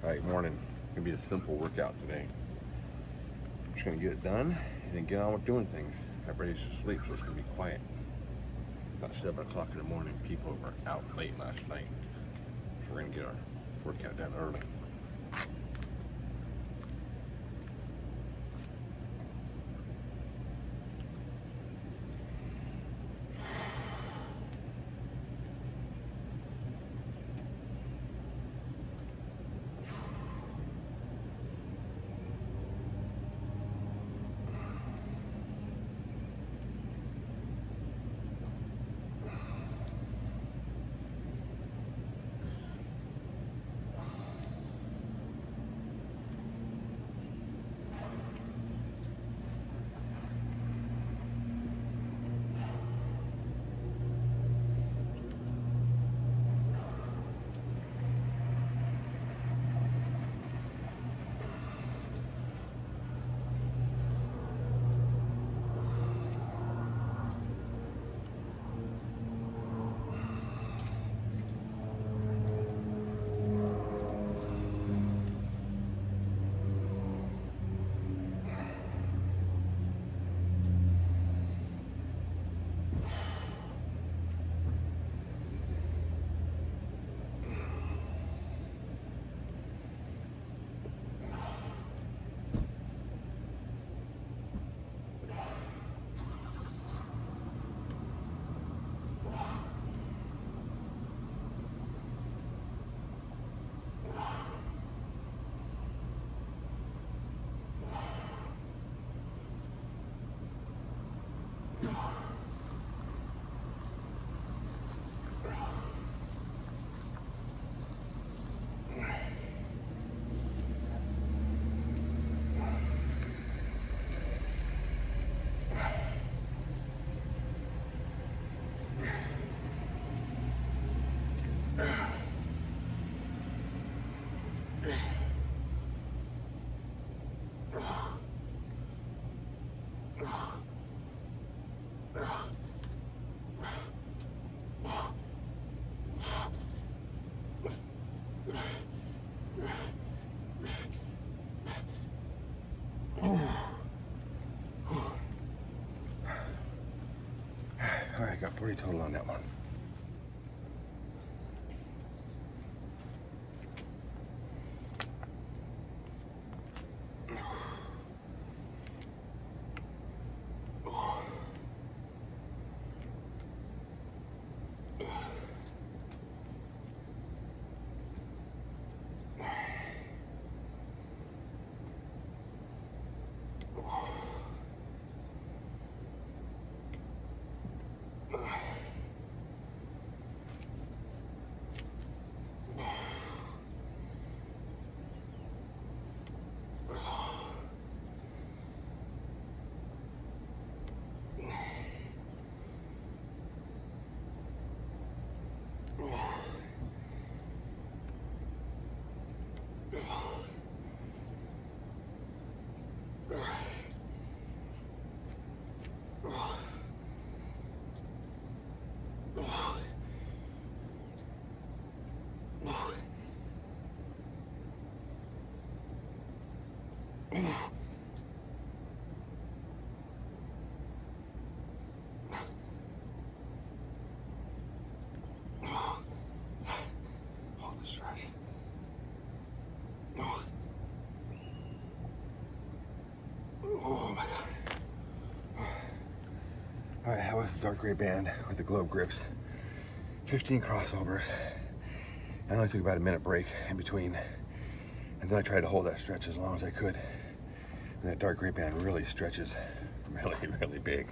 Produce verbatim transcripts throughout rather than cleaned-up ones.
Alright, morning. Gonna be a simple workout today. Just gonna get it done and then get on with doing things. Everybody's asleep, so it's gonna be quiet. About seven o'clock in the morning. People were out late last night, so we're gonna get our workout done early. Alright, got forty total on that one. Hold the stretch. Oh. Oh my god. Alright, that was the dark gray band with the globe grips. fifteen crossovers. I only took about a minute break in between. And then I tried to hold that stretch as long as I could. And that dark gray band really stretches really, really big.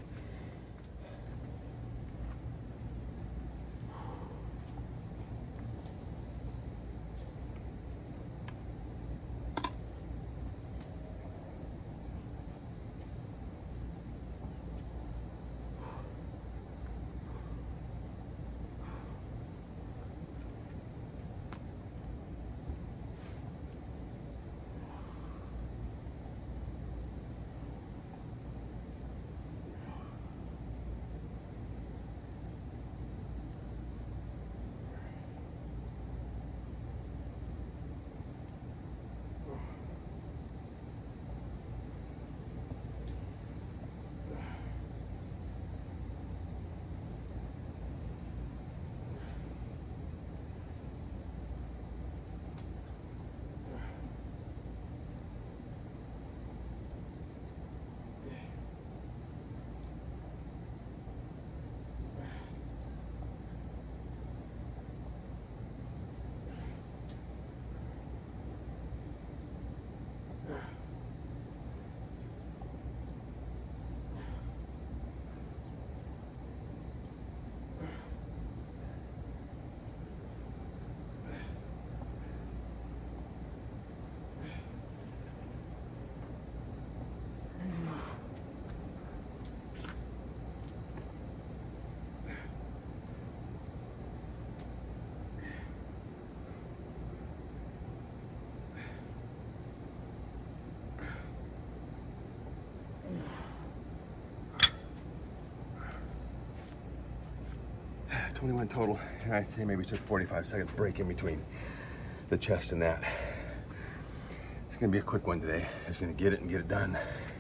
twenty-one total, and I'd say maybe took forty-five seconds break in between the chest and that. It's gonna be a quick one today. Just gonna get it and get it done.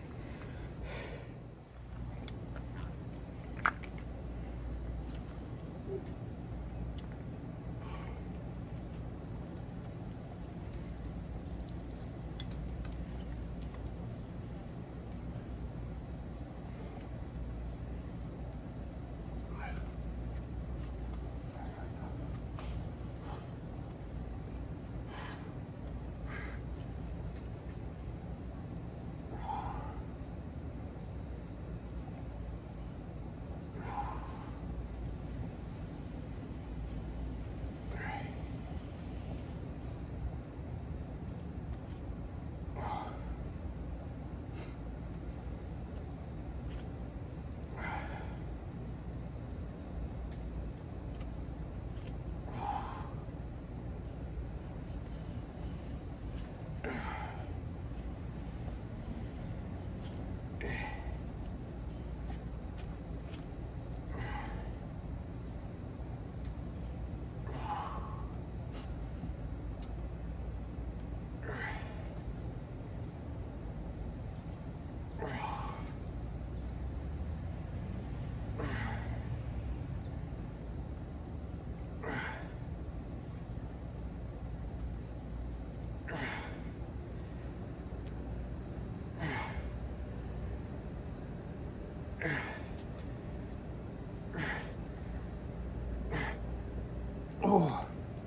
Oh,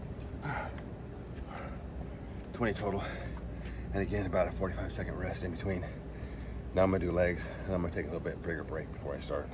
twenty total, and again about a forty-five second rest in between. Now I'm gonna do legs, and I'm gonna take a little bit bigger break before I start.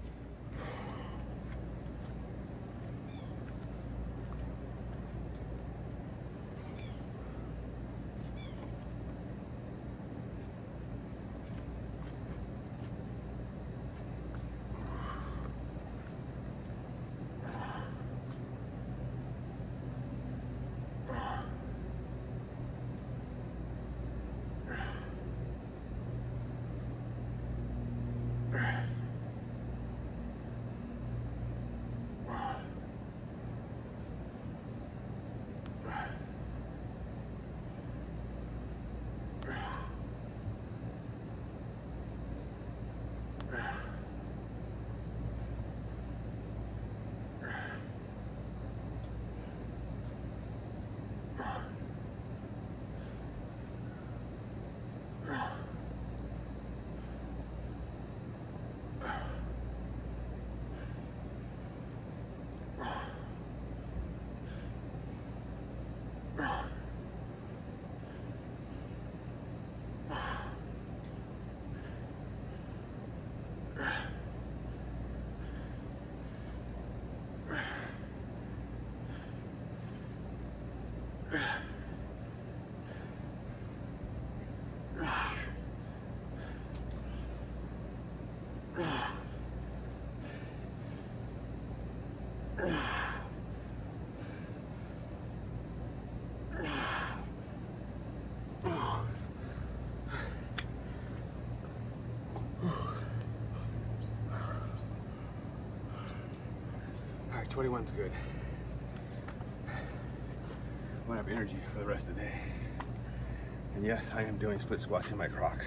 twenty-one's good. I want to have energy for the rest of the day. And yes, I am doing split squats in my Crocs.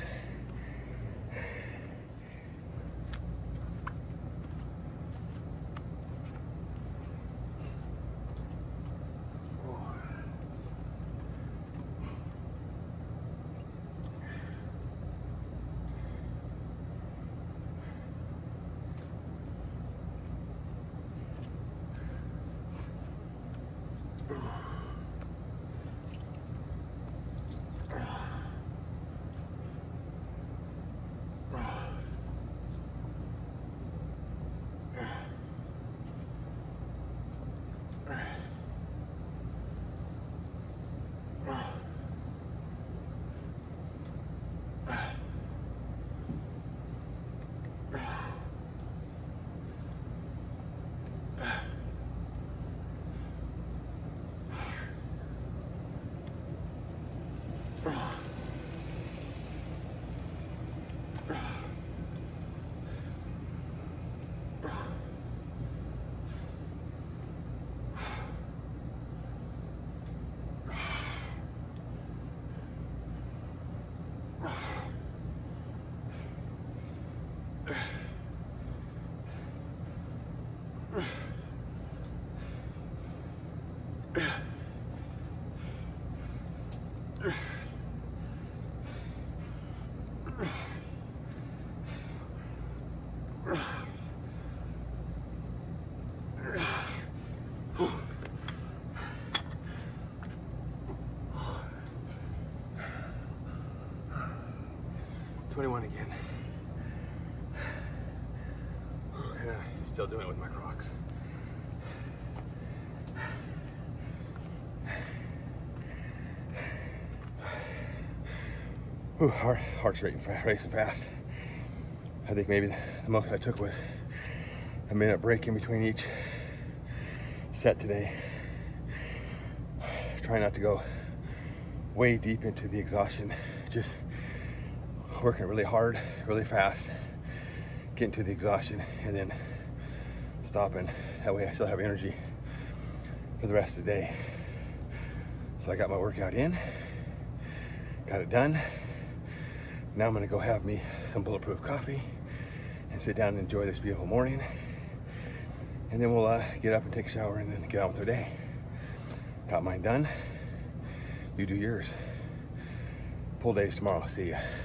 twenty-one again. Yeah, still doing it with my Crocs. Ooh, heart, heart's racing fast, racing fast. I think maybe the most I took was a minute break in between each set today. Try not to go way deep into the exhaustion. Just working really hard, really fast, getting to the exhaustion, and then stopping. That way I still have energy for the rest of the day. So I got my workout in, got it done. Now I'm gonna go have me some bulletproof coffee and sit down and enjoy this beautiful morning. And then we'll uh, get up and take a shower and then get on with our day. Got mine done. You do yours. Full days tomorrow. See ya.